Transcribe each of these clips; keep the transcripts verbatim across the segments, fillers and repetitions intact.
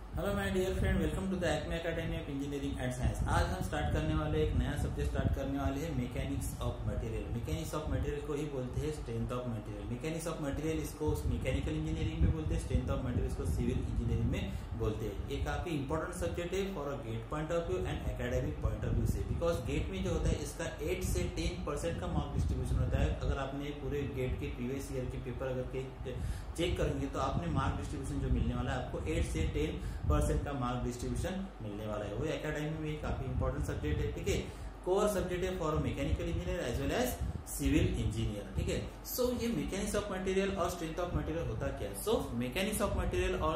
Hello my dear friend, welcome to the Acme academy of engineering and science. आज हम start करने वाले एक नया सब्जेक्ट स्टार्ट करने वाले हैं, mechanics of material. Mechanics of material को ही बोलते हैं strength of material. Mechanics of material इसको मैकेनिकल इंजीनियरिंग में बोलते हैं, स्ट्रेंथ ऑफ मटेरियल इसको सिविल इंजीनियरिंग में बोलते हैं। ये काफी इंपॉर्टेंट सब्जेक्ट है for a GATE point of view and academic point of view से, बिकॉज गेट में जो होता है इसका एट से टेन परसेंट का मार्क डिस्ट्रीब्यूशन होता है। अगर आपने पूरे गेट के प्रीवियस ईयर के पेपर अगर के चेक करेंगे तो आपने मार्क डिस्ट्रीब्यूशन जो मिलने वाला है आपको एट से टेन परसेंट का मार्क डिस्ट्रीब्यूशन मिलने वाला है। वो एकेडमी में काफी इंपॉर्टेंट सब्जेक्ट है, ठीक है। कोर सब्जेक्ट है for mechanical engineer as well as civil engineer, ठीक है। सो ये मैकेनिक्स ऑफ मटेरियल और स्ट्रेंथ ऑफ मटेरियल होता क्या है? सो मैकेनिक्स ऑफ मटेरियल और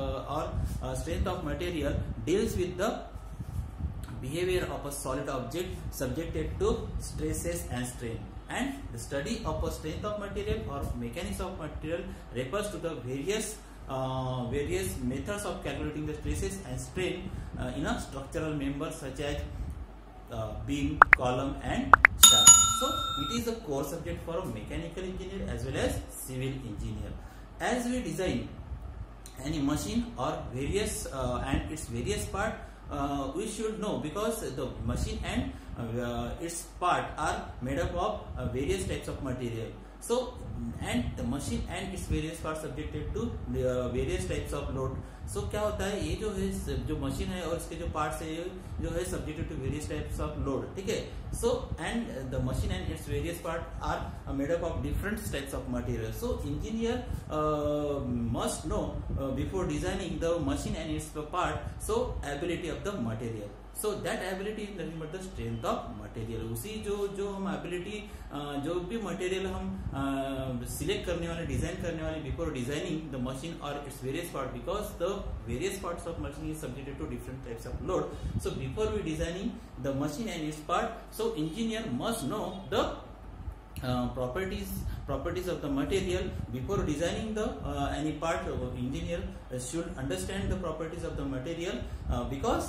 और strength of material deals with the behavior of a solid object subjected to stresses and strain, and the study of a strength of material or mechanics of material refers to the various uh, various methods of calculating the stresses and strain uh, in a structural member such as uh, beam, column and shaft. So it is a core subject for a mechanical engineer as well as civil engineer. As we design any machine or various uh, and its various part, Uh, we should know, because the machine and uh, its part are made up of uh, various types of material. So and the machine and its various parts subjected to uh, various types of load. So क्या होता है, ये जो है जो machine है और इसके जो पार्ट्स है जो है subjected to various types of load, ठीक है। So and the machine and its various parts are made up of different types of material. So engineer uh, must know uh, before designing the machine and its part, so ability of the material. So that ability is nothing but the strength of material. उसी जो जो हम ability जो भी material हम select करने वाले, design करने वाले before designing the machine or its various part, because the various parts of machine is subjected to different types of load. So before we designing the machine and its part, so engineer must know the Uh, properties properties of the material. Before designing the uh, any part, uh, engineer should understand the properties of the material, uh, because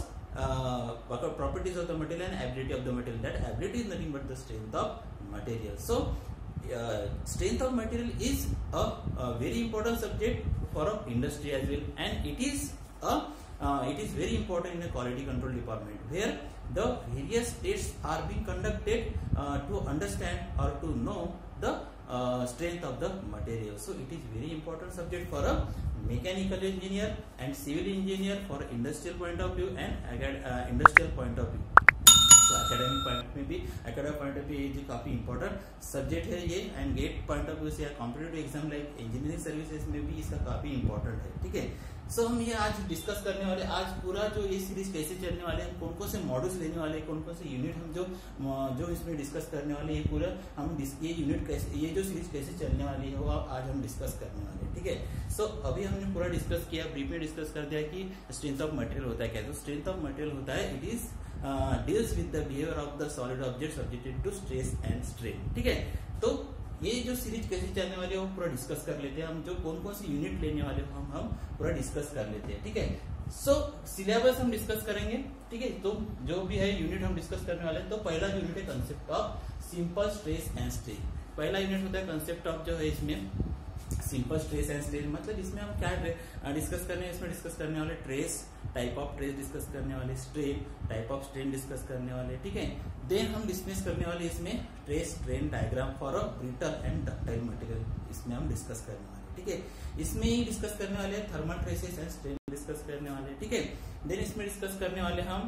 uh, properties of the material and ability of the material. That ability is nothing but the strength of material. So uh, strength of material is a, a very important subject for a industry as well, and it is a uh, it is very important in the quality control department, where the various tests are being conducted uh, to understand or to know the uh, strength of the material. So it is very important subject for a mechanical engineer and civil engineer for industrial point of view and uh, industrial point of view. So academic point में भी academic point of view ये काफी important subject है ये, and gate point of view से या competitive exam like engineering services में भी इसका काफी important है, ठीक है। सो so, हम ये आज डिस्कस करने वाले, आज पूरा जो ये सीरीज कैसे चलने वाले हैं, कौन कौन से मॉड्यूल्स लेने वाले हैं, कौन कौन से यूनिट हम जो जो इसमें डिस्कस करने वाले, ये पूरा हम ये यूनिट कैसे, ये जो सीरीज कैसे चलने वाली है वो आज हम डिस्कस करने वाले हैं, ठीक है। सो so, अभी हमने पूरा डिस्कस किया, ब्रीफ में डिस्कस कर दिया कि स्ट्रेंथ ऑफ मटेरियल होता है क्या। तो स्ट्रेंथ ऑफ मटेरियल होता है, it is deals with the behaviour of the solid object subjected to stress and strain, ठीक है। तो ये जो सीरीज कैसे चलने वाली है वो पूरा डिस्कस कर लेते हैं हम, जो कौन कौन सी यूनिट लेने वाले हो हम हम पूरा डिस्कस कर लेते हैं, ठीक है। सो सिलेबस हम डिस्कस करेंगे, ठीक है। तो जो भी है यूनिट हम डिस्कस करने वाले हैं, तो पहला यूनिट है concept of simple stress and strain. पहला यूनिट होता है कंसेप्ट ऑफ जो है इसमें सिंपल स्ट्रेस एंड स्ट्रेन, मतलब इसमें हम क्या डिस्कस करने इसमें डिस्कस करने वाले stress, type of stress discuss करने वाले, strain, type of strain discuss करने वाले, ठीक है। देन हम डिस्कस करने वाले इसमें stress strain diagram for a brittle and ductile material, इसमें हम डिस्कस करने वाले, ठीक है। इसमें ही डिस्कस करने वाले thermal stresses and strain discuss करने वाले, ठीक है। देन इसमें डिस्कस करने वाले हम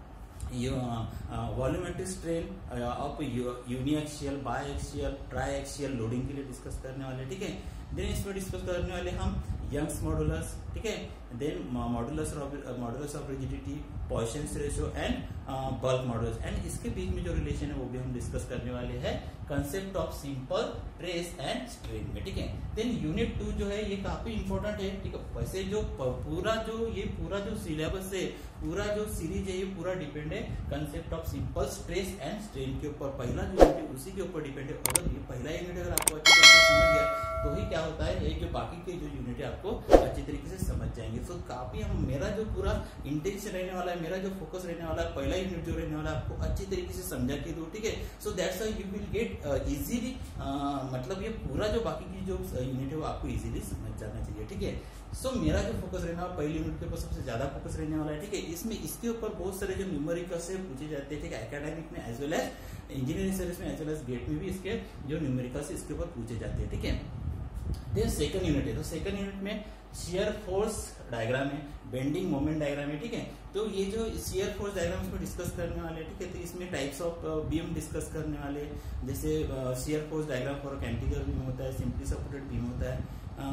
volumetric strain of uniaxial, biaxial, triaxial loading के लिए डिस्कस करने वाले, ठीक है। देन इसमें डिस्कस करने वाले हम यंग्स मॉडुलस, ठीक है। Then modulus modulus of rigidity, Poisson's ratio and bulk modulus, and इसके बीच में जो रिलेशन है वो भी हम डिस्कस करने वाले हैं concept of simple stress and strain में, ठीक है। देन यूनिट टू जो है ये काफी इंपॉर्टेंट है, ठीक है। वैसे जो पूरा जो ये पूरा जो सिलेबस है, पूरा जो सीरीज है ये पूरा डिपेंड है concept of simple stress and strain के ऊपर। पहला जो यूनिट है उसी के ऊपर डिपेंड है। अगर ये पहला यूनिट अगर आपको अच्छी तरीके से समझ गया तो ही क्या होता है, ये जो बाकी के जो यूनिट है आपको अच्छी तरीके से समझ जाएंगे। तो काफी हम मेरा जो पूरा इंटेंशन रहने वाला है, है मेरा जो फोकस रहने वाला है, पहला यूनिट जो रहने वाला है आपको अच्छी तरीके से समझा के दो, ठीक है। So that's why you will get easily, मतलब ये पूरा जो बाकी की जो यूनिट है वो आपको इजीली समझ जाना चाहिए, ठीक है। सो so, मेरा जो फोकस रहने वाला पहले यूनिट के ऊपर सबसे ज्यादा फोकस रहने वाला है, ठीक है। इसमें इसके ऊपर बहुत सारे जो न्यूमेरिकल्स है पूछे जाते हैं, ठीक है, एकेडमिक में as well as engineering service में एज वेल एज गेट में भी इसके जो न्यूमेरिकल्स इसके ऊपर पूछे जाते हैं, ठीक है। देन सेकंड यूनिट है, तो सेकंड यूनिट में शियर फोर्स डायग्राम है, बेंडिंग मोमेंट डायग्राम है, ठीक है। तो ये जो शियर फोर्स डायग्राम इसको डिस्कस करने वाले, ठीक है। तो इसमें टाइप्स ऑफ बीम डिस्कस करने वाले, जैसे shear force diagram for cantilever beam होता है, सिंपली सपोर्टेड बीम होता है,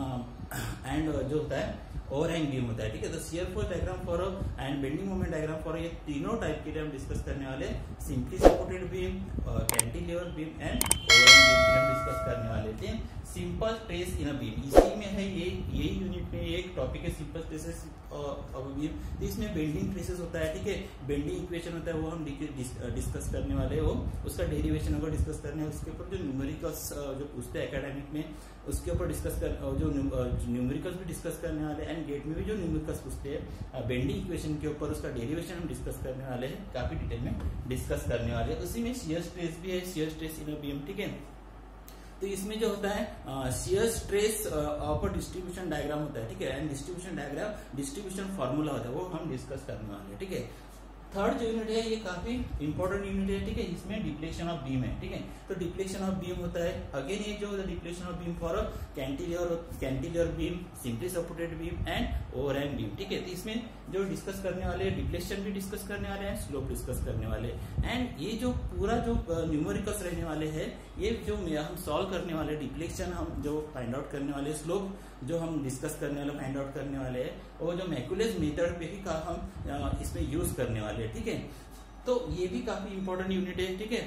एंड uh, जो होता है ओवरहैंग बीम होता है, ठीक है। तो shear force diagram for and bending moment diagram for ये तीनों टाइप के लिए हम डिस्कस करने वाले, simply supported beam, cantilever beam and overhang beam के हम डिस्कस करने वाले थे। Simple stress in a beam, इसी में है ये ये यूनिट में एक टॉपिक है सिंपल ट्रेसेस ऑफ बीम। तो इसमें बेंडिंग ट्रेसेस होता है, ठीक है, बेंडिंग इक्वेशन होता है वो हम डिस्कस करने वाले, वो उसका डेरिवेशन होगा डिस्कस करने हैं। उसके ऊपर जो न्यूमेरिकल्स जो पूछते हैं एकेडमिक में उसके ऊपर डिस्कस कर, जो न्यूमेरिकल्स भी डिस्कस करने वाले हैं, एंड गेट में भी जो न्यूमेरिकल्स पूछते हैं बेंडिंग इक्वेशन के ऊपर उसका डेरिवेशन हम डिस्कस करने वाले हैं, काफी डिटेल में डिस्कस करने वाले हैं। उसी में शियर स्ट्रेस भी है, shear stress in a beam, ठीक है। तो इसमें जो होता है shear stress of distribution diagram होता है, ठीक है, and distribution diagram distribution formula होता है, वो हम डिस्कस करने वाले हैं, ठीक है। थर्ड जो यूनिट है ये काफी इंपॉर्टेंट यूनिट है, ठीक है। इसमें डिप्लेशन ऑफ बीम है, ठीक है। तो डिप्लेशन ऑफ बीम होता है अगेन ये जो deflection of beam for cantilever cantilever beam, simply supported beam and overhang beam, ठीक है। तो इसमें जो डिस्कस करने वाले डिप्लेशन भी डिस्कस करने वाले हैं, स्लोप डिस्कस करने वाले, एंड ये जो पूरा जो न्यूमेरिकल्स रहने वाले हैं, ये जो हम सॉल्व करने वाले, डिप्लेशन हम जो फाइंड आउट करने वाले, स्लोप जो हम डिस्कस करने वाले फाइंड आउट करने वाले हैं, वो जो मैकुलेज मेथड पे ही का हम इसमें यूज करने वाले हैं, ठीक है। तो ये भी काफी इंपॉर्टेंट यूनिट है, ठीक है।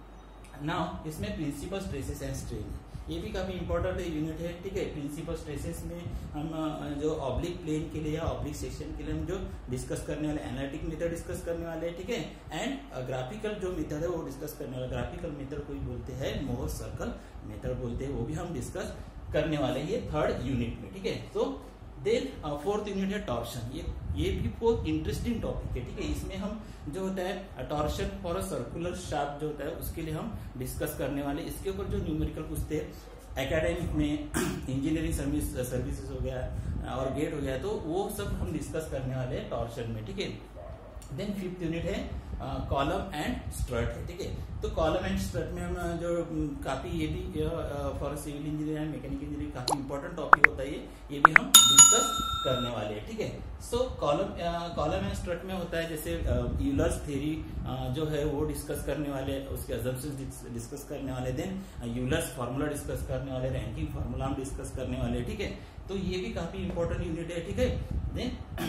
नाउ इसमें प्रिंसिपल स्ट्रेसेस एंड स्ट्रेन, ये भी काफी इंपॉर्टेंट यूनिट है, ठीक है। प्रिंसिपल स्ट्रेसेस में हम जो ऑब्लिक प्लेन के लिए या ऑब्लिक सेक्शन के लिए हम जो डिस्कस करने वाले एनालिटिक मेथड डिस्कस करने वाले हैं, ठीक है। एंड ग्राफिकल जो मेथड है वो डिस्कस करने वाले, ग्राफिकल मेथड कोई बोलते हैं मोहर सर्कल मेथड बोलते हैं, वो भी हम डिस्कस करने वाले ये थर्ड यूनिट में, ठीक है। तो देन फोर्थ यूनिट है टॉर्शन, ये ये भी बहुत इंटरेस्टिंग टॉपिक है, ठीक है। इसमें हम जो होता है torsion for a circular shaft जो होता है उसके लिए हम डिस्कस करने वाले, इसके ऊपर जो न्यूमेरिकल पूछते हैं एकेडमिक में, इंजीनियरिंग सर्विस सर्विसेज हो गया और गेट हो गया, तो वो सब हम डिस्कस करने वाले हैं टॉर्शन में, ठीक है। देन फिफ्थ यूनिट है कॉलम एंड स्ट्रट है, ठीक है। तो कॉलम एंड स्ट्रट में हम जो काफी ये भी for civil engineer and mechanical engineering काफी इंपॉर्टेंट टॉपिक होता है, ये ये भी हम डिस्कस करने वाले हैं, ठीक है। So column column and strut में होता है जैसे यूलर्स थ्योरी जो है वो डिस्कस करने वाले, उसके अजम्पशंस डिस्कस करने वाले, देन यूलर्स फार्मूला डिस्कस करने वाले, रैंकिंग फार्मूला हम डिस्कस करने वाले, ठीक है। तो ये भी काफी इंपॉर्टेंट यूनिट है, ठीक है। देन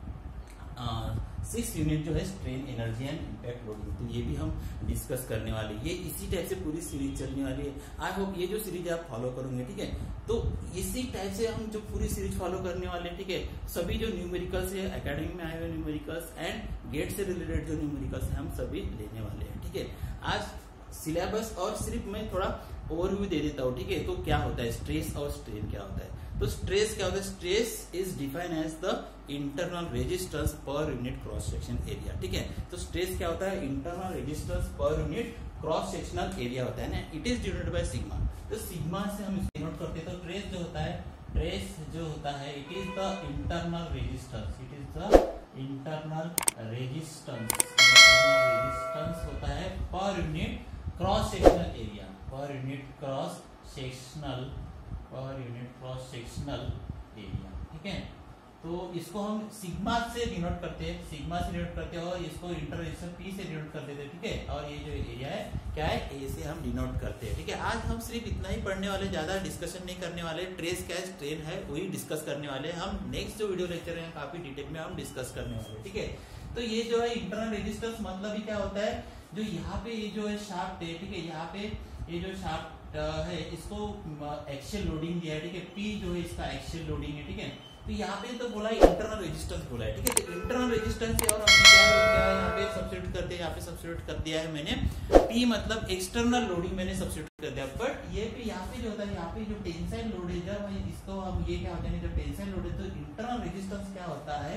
सिक्स यूनिट जो है strain energy and impact loading, तो ये भी हम डिस्कस करने वाले, ये इसी टाइप से पूरी सीरीज चलने वाली है। आई होप ये जो सीरीज आप फॉलो करोगे, ठीक है। तो इसी टाइप से हम जो पूरी सीरीज फॉलो करने वाले हैं, ठीक है। सभी जो न्यूमेरिकल्स है एकेडमी में आए हुए न्यूमेरिकल्स एंड गेट से रिलेटेड जो न्यूमेरिकल्स है हम सभी लेने वाले हैं, ठीक है। आज सिलेबस और सिर्फ मैं थोड़ा ओवरव्यू दे देता हूँ, ठीक है। तो क्या होता है स्ट्रेस और स्ट्रेन क्या होता है, तो स्ट्रेस क्या होता है, stress is defined as the internal resistance per unit cross section area, ठीक है। तो स्ट्रेस क्या होता है, internal resistance per unit cross sectional area होता है ना, it is denoted by sigma. तो सिग्मा से हम इसे डिनोट करते हैं। तो ट्रेस जो होता है, ट्रेस जो होता है it is the internal resistance, it is the internal resistance, internal resistance होता है per unit cross sectional area, per unit cross sectional per unit cross sectional area, ठीक है। तो इसको हम सिग्मा से डिनोट करते हैं, सिग्मा से डिनोट करते हैं, और इसको इंटर रेजिस्टेंस पी से डिनोट कर देते हैं, ठीक है। और ये जो एरिया है क्या है, ए से हम डिनोट करते हैं, ठीक है। आज हम सिर्फ इतना ही पढ़ने वाले, ज्यादा डिस्कशन नहीं करने वाले। ट्रेस क्या है, स्ट्रेन है, वही डिस्कस करने वाले। हम नेक्स्ट जो वीडियो लेक्चर है काफी डिटेल में हम डिस्कस करने वाले, ठीक है। तो ये जो है इंटरनल रेजिस्टेंस मतलब ही क्या होता है, जो यहाँ पे ये जो है शाफ्ट है, ठीक है, यहाँ पे ये जो शाफ्ट है इसको एक्सियल लोडिंग दिया है, ठीक है। पी जो है इसका एक्सियल लोडिंग है, ठीक है। तो यहाँ पे तो बोला इंटरनल रेजिस्टेंस बोला है, ठीक है। तो इंटरनल रेजिस्टेंस है और हमने क्या क्या यहाँ पे सब्स्टिट्यूट कर दिया, यहाँ पे सब्स्टिट्यूट कर दिया है मैंने पी मतलब एक्सटर्नल लोडिंग मैंने सब्स्टिट्यूट कर दिया। बट ये पे यहाँ पे जो होता है, यहाँ पे जो टेंसाइल लोड है, जब इसको हम ये क्या होता है, जब टेंसाइल लोड है तो इंटरनल रेजिस्टेंस क्या होता है,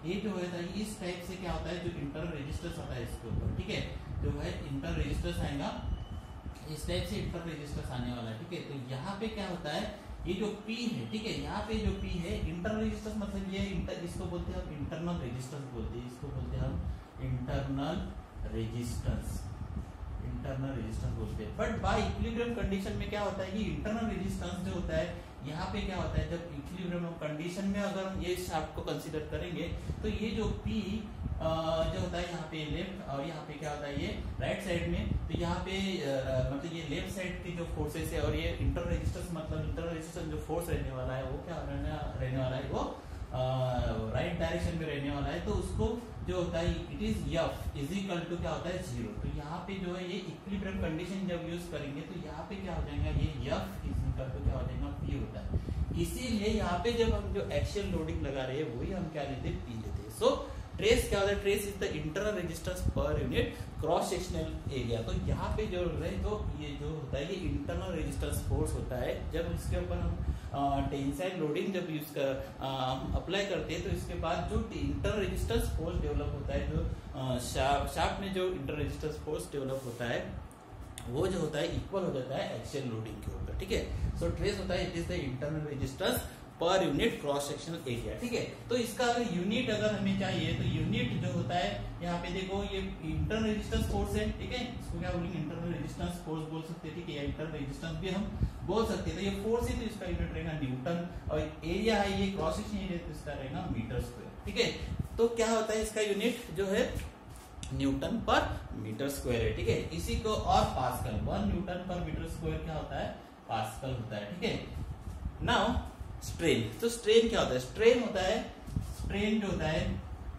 ये जो होता है इस टाइप से क्या होता है, जो इंटरनल रेजिस्टेंस आता है इसके ऊपर, ठीक है, जो है इंटरनल रेजिस्टेंस आएगा, इस टाइप से इंटरनल रेजिस्टेंस आने वाला है, ठीक है। तो यहाँ पे क्या होता है, ये जो P है, ठीक है, यहाँ पे जो P है इंटरनल रेजिस्टेंस मतलब ये इंटर, इसको बोलते हैं हम इंटरनल रेजिस्टेंस बोलते हैं, इसको बोलते हैं हम इंटरनल रेजिस्टेंस, इंटरनल रेजिस्टेंस बोलते हैं। बट बाय इक्विलिब्रियम कंडीशन में क्या होता है कि इंटरनल रेजिस्टेंस जो होता है यहाँ पे क्या होता है, जब इक्विलिब्रियम कंडीशन में अगर हम ये शाफ्ट को कंसीडर करेंगे तो ये जो P जो होता है यहाँ पे लेफ्ट और यहाँ पे क्या होता है ये राइट साइड में, तो यहाँ पे मतलब ये लेफ्ट साइड की जो फोर्सेस है और ये इंटरनल रेजिस्टेंस मतलब इंटरनल रेजिस्टेंस जो फोर्स रहने वाला है वो क्या रहने रहने वाला है, वो राइट डायरेक्शन में रहने वाला है। तो उसको जो होता है it is F is equal to क्या होता है जीरो। तो यहाँ पे जो है ये इक्विलिब्रियम कंडीशन जब यूज करेंगे तो यहाँ पे क्या हो जाएगा, ये एफ इज इक्वल टू क्या हो जाएगा, पी होता है। इसीलिए यहाँ पे जब हम जो एक्सियल लोडिंग लगा रहे हैं वही हम क्या लेते हैं, पी लेते हैं। सो ट्रेस क्या होता है, stress is the internal resistance per unit cross sectional area. तो यहाँ पे जो है तो ये जो होता है ये इंटरनल रेजिस्टेंस फोर्स होता है। जब इसके ऊपर हम टेंसाइल लोडिंग जब यूज कर अप्लाई करते हैं तो इसके बाद जो इंटरनल रेजिस्टेंस फोर्स डेवलप होता है, जो शाफ्ट में जो इंटरनल रेजिस्टेंस फोर्स डेवलप होता है वो जो होता है इक्वल हो जाता है एक्सियल लोडिंग के ऊपर, ठीक है। सो ट्रेस होता है it is the internal resistance per unit cross sectional area, ठीक है। तो इसका अगर यूनिट अगर हमें चाहिए तो यूनिट जो होता है यहाँ पे देखो ये इंटरनल रेजिस्टेंस फोर्स है, ठीक है, इसको क्या बोलेंगे इंटरनल रेजिस्टेंस फोर्स बोल सकते हैं, ठीक है, इंटरनल रेजिस्टेंस भी हम बोल सकते हैं। तो ये फोर्स है तो इसका यूनिट रहेगा न्यूटन और एरिया है ये क्रॉस सेक्शन एरिया तो इसका रहेगा मीटर स्क्वायर, ठीक है। तो क्या होता है इसका यूनिट जो है न्यूटन पर मीटर स्क्वायर है, ठीक है। इसी को और pascal, one newton per metre square क्या होता है, पास्कल होता है, ठीक है। नाउ स्ट्रेन, तो स्ट्रेन क्या होता है, स्ट्रेन होता है, स्ट्रेन जो होता है,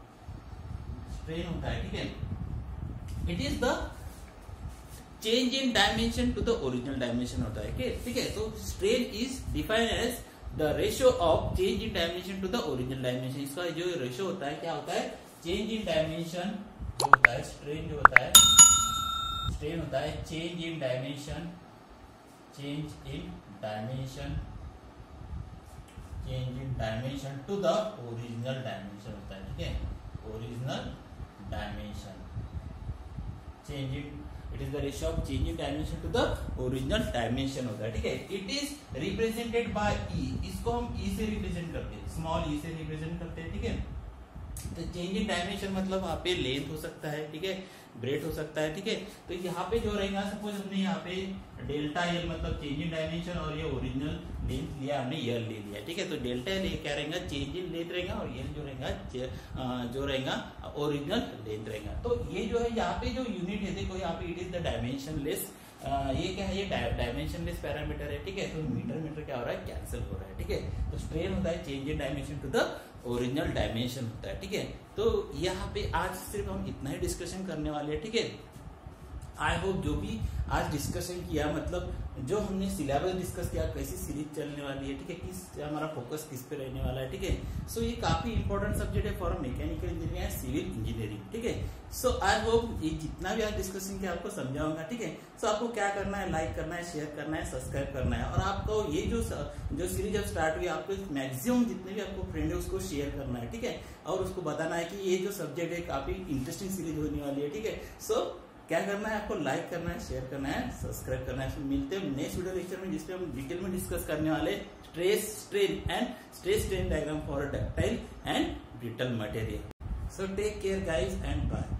स्ट्रेन होता है, ठीक है, it is the change in dimension to the original dimension होता है, ठीक है। तो strain is defined as the ratio of change in dimension to the original dimension. इसका जो रेशियो होता है क्या होता है, चेंज इन डायमेंशन जो होता है, स्ट्रेन जो होता है, स्ट्रेन होता है change in dimension, change in dimension, change in dimension to the original dimension होता है, ठीक है, original dimension, change in it is the ratio of change in dimension to the original dimension होता है, ठीक है। It is represented by E, इसको हम ई से रिप्रेजेंट करते हैं, स्मॉल ई से रिप्रेजेंट करते हैं, ठीक है। तो चेंज इन डायमेंशन मतलब वहाँ पे लेंथ हो सकता है, ठीक है, ब्रेथ हो सकता है, ठीक है। तो यहाँ पे जो रहेगा सपोज हमने यहाँ पे डेल्टा एल मतलब चेंज इन डायमेंशन और ये ओरिजिनल लेंथ लिया हमने, एल ले लिया, ठीक है। तो डेल्टा एल क्या रहेगा, चेंज इन लेंथ रहेगा और एल जो रहेगा जो रहेगा ओरिजिनल लेंथ रहेगा। तो ये जो है यहाँ पे जो यूनिट है देखो यहाँ पे it is the dimensionless, ये क्या है, ये डायमेंशन लेस पैरामीटर है, ठीक है। तो मीटर मीटर क्या हो रहा है, कैंसिल हो रहा है, ठीक है। तो स्ट्रेन होता है change in dimension to the original dimension होता है, ठीक है। तो यहाँ पे आज सिर्फ हम इतना ही डिस्कशन करने वाले हैं, ठीक है। आई होप जो भी आज डिस्कशन किया मतलब जो हमने सिलेबस डिस्कस किया, कैसी सीरीज चलने वाली है, ठीक है, किस हमारा फोकस किस पे रहने वाला है, ठीक है। सो so, ये काफी इंपॉर्टेंट सब्जेक्ट है for mechanical engineering and civil engineering, ठीक है। सो आई होप ये जितना भी आज डिस्कशन किया आपको समझाऊंगा, ठीक है। सो so, आपको क्या करना है, लाइक करना है, शेयर करना है, सब्सक्राइब करना है और आपको ये जो जो सीरीज अब स्टार्ट हुई आपको मैक्सिमम जितने भी आपको फ्रेंड है उसको शेयर करना है, ठीक है। और उसको बताना है कि ये जो सब्जेक्ट है काफी इंटरेस्टिंग सीरीज होने वाली है, ठीक है। सो so, क्या करना है, आपको लाइक करना है, शेयर करना है, सब्सक्राइब करना है। मिलते हैं नेक्स्ट वीडियो लेक्चर में जिसपे हम डिटेल में डिस्कस करने वाले stress strain and stress strain diagram for ductile and brittle material. So take care guys and bye.